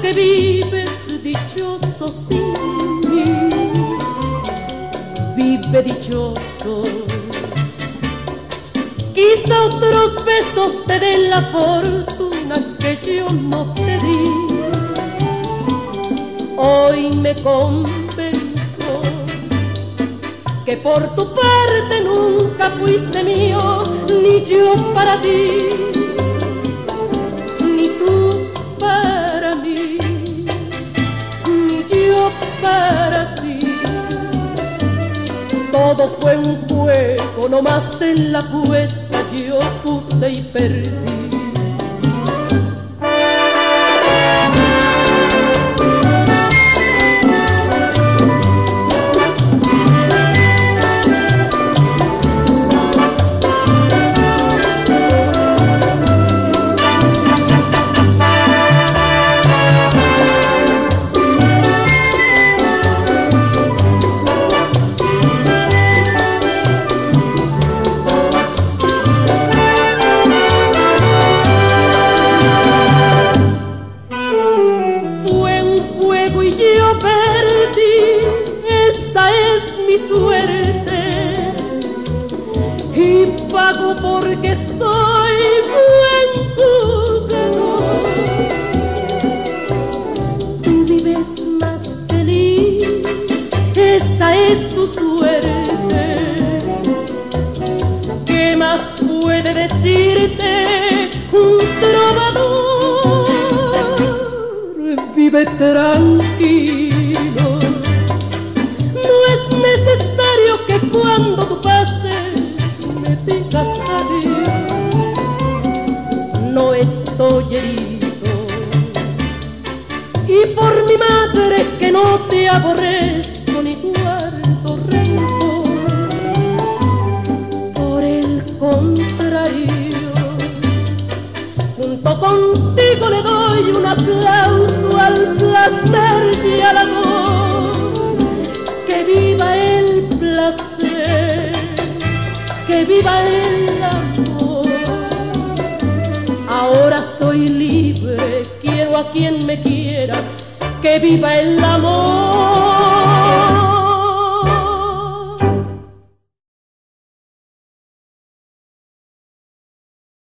que vives dichoso sin mí. Vive dichoso. Quizá otros besos te den la fortuna que yo no te di. Hoy me convenzo que por tu parte nunca fuiste mío, ni yo para ti, ni tú para mí, ni yo para ti. Todo fue un juego, nomás en la apuesta yo puse y perdí. Suerte y pago porque soy buen jugador. Tú vives más feliz, esa es tu suerte. ¿Qué más puede decirte un trovador? Vive tranquilo. Necesario que cuando tú pases me digas adiós. No estoy herido y por mi madre que no te aborrezco ni guardo rencor. Por el contrario, junto contigo le doy un aplauso al placer y al amor. Que viva el placer, que viva el amor. Ahora soy libre, quiero a quien me quiera. Que viva el amor.